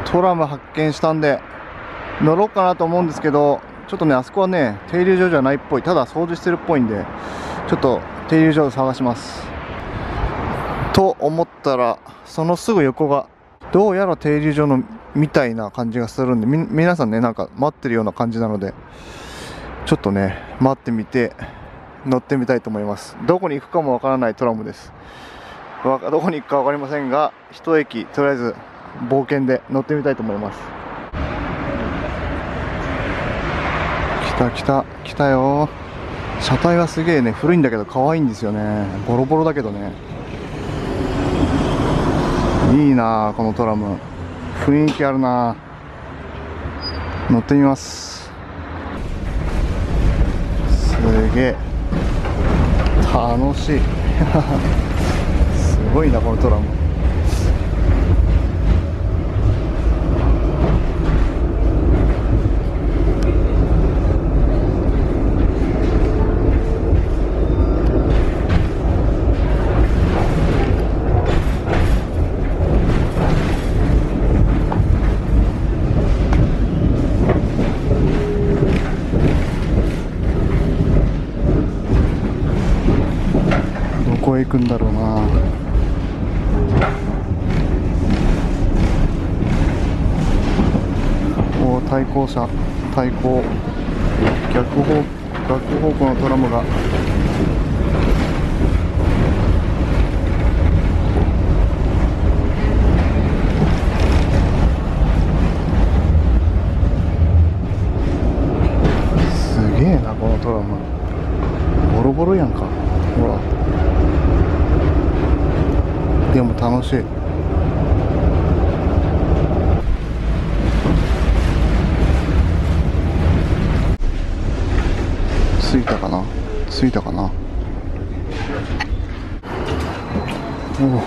トラム発見したんで乗ろうかなと思うんですけど、ちょっとねあそこはね停留所じゃないっぽい、ただ掃除してるっぽいんで、ちょっと停留所を探しますと思ったら、そのすぐ横がどうやら停留所のみたいな感じがするんで、皆さんねなんか待ってるような感じなので、ちょっとね待ってみて乗ってみたいと思います。どこに行くかもわからないトラムです。どこに行くか分かりませんが、一駅とりあえず冒険で乗ってみたいと思います。来たよ。車体はすげえね古いんだけど可愛いんですよね。ボロボロだけどね、いいなあこのトラム、雰囲気あるな。乗ってみます。すげえ楽しいすごいなこのトラム。どこへ行くんだろうな。おー、対向車、対向、逆方向のトラムが。すげえなこのトラム、ボロボロやんか。ほら、でも楽しい。着いたかな、着いたかな。おお、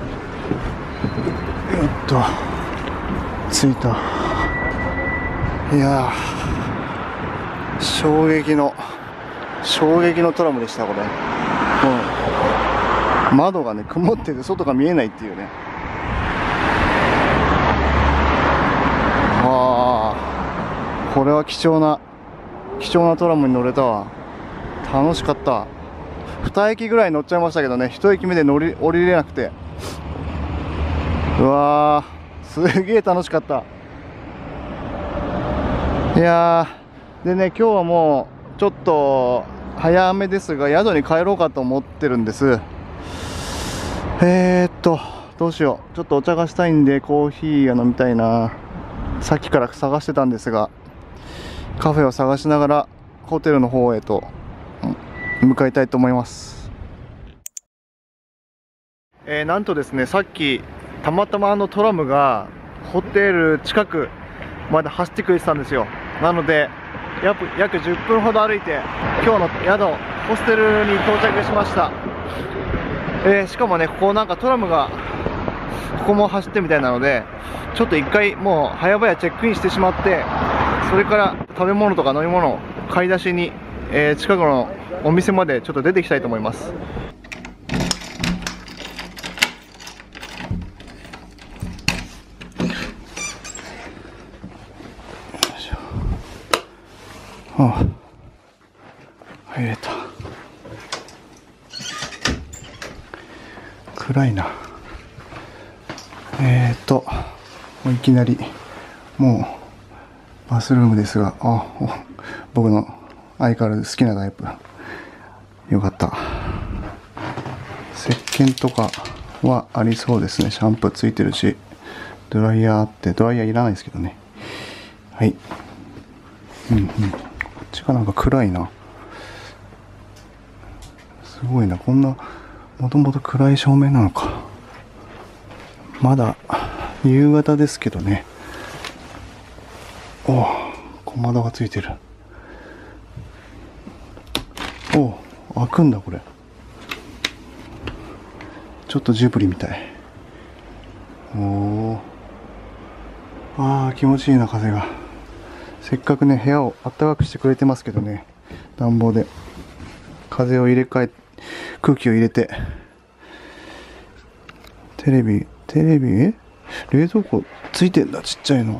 着いた。いやー、衝撃のトラムでしたこれ。窓がね曇ってて外が見えないっていうね。ああ、これは貴重なトラムに乗れたわ。楽しかった。2駅ぐらい乗っちゃいましたけどね、1駅目で降りれなくて、うわーすげえ楽しかった。いやーでね、今日はもうちょっと早めですが宿に帰ろうかと思ってるんです。どうしよう、ちょっとお茶がしたいんでコーヒーが飲みたいな。さっきから探してたんですが、カフェを探しながらホテルの方へと向かいたいと思います。なんとですね、さっきたまたまトラムがホテル近くまで走ってくれてたんですよ。なので約10分ほど歩いて今日の宿ホステルに到着しました。しかもね、ここなんかトラムがここも走ってみたいなので、ちょっと一回もう早々チェックインしてしまって、それから食べ物とか飲み物を買い出しに、近くのお店までちょっと出ていきたいと思います。ああ、入れた。暗いな。もういきなりもうバスルームですが、僕の相変わらず好きなタイプ。よかった。石鹸とかはありそうですね。シャンプーついてるし、ドライヤーあって、ドライヤーいらないですけどね。はい。こっちがなんか暗いな。すごいな、こんなもともと暗い照明なのか。まだ夕方ですけどね。おお、小窓がついてる。おお、開くんだこれ。ちょっとジブリみたい。おお、気持ちいいな、風が。せっかくね部屋を暖かくしてくれてますけどね、暖房で風を入れ替え、空気を入れて。テレビ冷蔵庫ついてんだ、ちっちゃいの。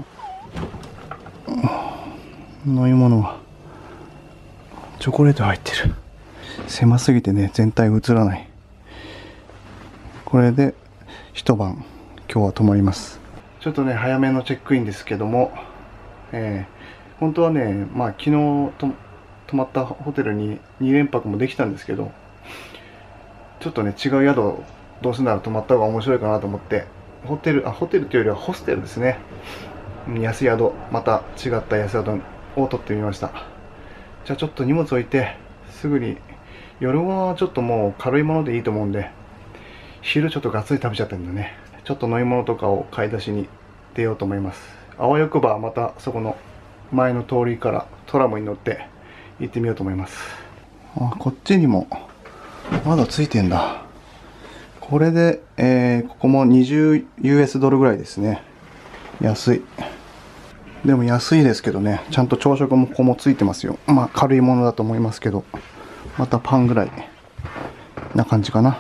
飲み物はチョコレート入ってる。狭すぎてね、全体映らない。これで一晩今日は泊まります。ちょっとね早めのチェックインですけども、本当はね、昨日泊まったホテルに2連泊もできたんですけど、ちょっとね違う宿どうせなら泊まった方が面白いかなと思って、ホテルというよりはホステルですね。安宿、また違った安宿を取ってみました。じゃあちょっと荷物置いてすぐに、夜ご飯はちょっともう軽いものでいいと思うんで、昼ちょっとがっつり食べちゃったんでね、ちょっと飲み物とかを買い出しに出ようと思います。あわよくばまたそこの前の通りからトラムに乗って行ってみようと思います。こっちにもまだついてんだ。これで、ここも20US ドルぐらいですね。安い。でも安いですけどね、ちゃんと朝食もここもついてますよ。軽いものだと思いますけど、またパンぐらいな感じかな。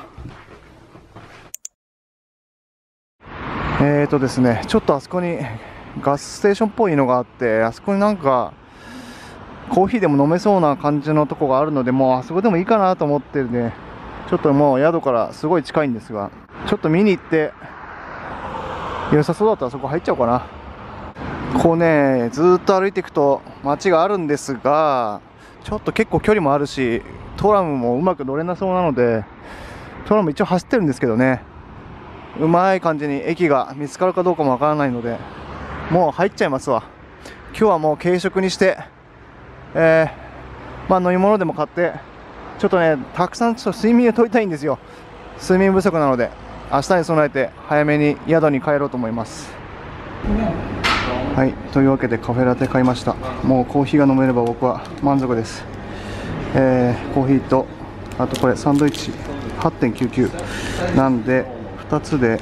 ですね、ちょっとあそこにガスステーションっぽいのがあって、あそこになんかコーヒーでも飲めそうな感じのとこがあるので、もうあそこでもいいかなと思ってるね。ちょっともう宿からすごい近いんですが、ちょっと見に行って良さそうだったらそこ入っちゃおうかな。こうね、ずーっと歩いていくと街があるんですが、ちょっと結構距離もあるし、トラムもうまく乗れなそうなので、トラム一応走ってるんですけどね、うまい感じに駅が見つかるかどうかもわからないので、もう入っちゃいますわ。今日はもう軽食にして、飲み物でも買って、ちょっとね、たくさんちょっと睡眠をとりたいんですよ。睡眠不足なので、明日に備えて早めに宿に帰ろうと思います。はい、というわけでカフェラテ買いました。もうコーヒーが飲めれば僕は満足です。コーヒーと、あとこれサンドイッチ 8.99 なんで、2つで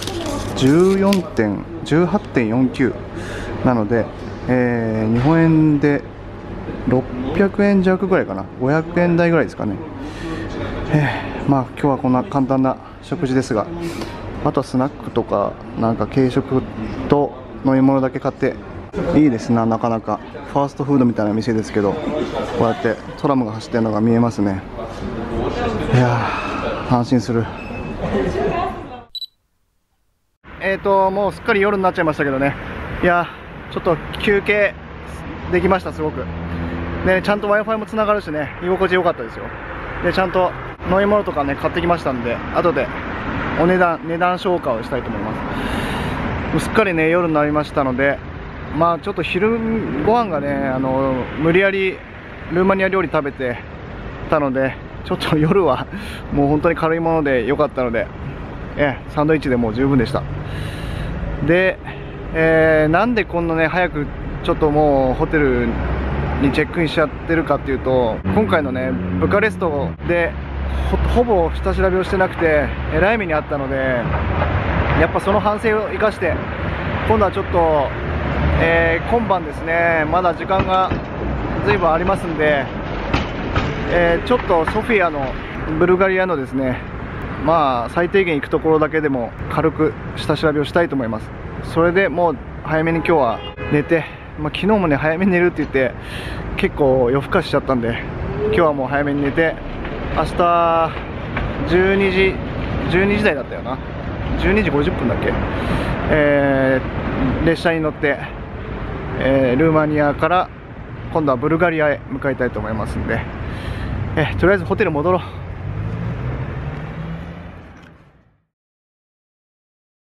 18.49 なので、日本円で600円弱ぐらいかな、500円台ぐらいですかね。今日はこんな簡単な食事ですが、あとはスナックとかなんか軽食と飲み物だけ買って、いいですな、なかなかファーストフードみたいな店ですけど、こうやってトラムが走ってるのが見えますね。いやー、安心する。もうすっかり夜になっちゃいましたけどね。いやちょっと休憩できました。すごくね、ちゃんと Wi-Fi もつながるしね、居心地良かったですよ。でちゃんと飲み物とかね買ってきましたんで、後で値段紹介をしたいと思います。すっかりね夜になりましたので、ちょっと昼ご飯がね無理やりルーマニア料理食べてたので、ちょっと夜はもう本当に軽いもので良かったので、サンドイッチでもう十分でした。で、なんでこんなね早くちょっともうホテルにチェックインしちゃってるかっていうと、今回のねブカレストでほぼ下調べをしてなくてえらい目にあったので、やっぱその反省を生かして今度はちょっと、今晩ですね、まだ時間が随分ありますんで、ちょっとソフィアのブルガリアのですね、最低限行くところだけでも軽く下調べをしたいと思います。それでもう早めに今日は寝て、昨日もね早めに寝るって言って結構夜更かしちゃったんで、今日はもう早めに寝て、明日12時台だったよな、12時50分だっけ、列車に乗って、ルーマニアから今度はブルガリアへ向かいたいと思いますんで、とりあえずホテル戻ろう。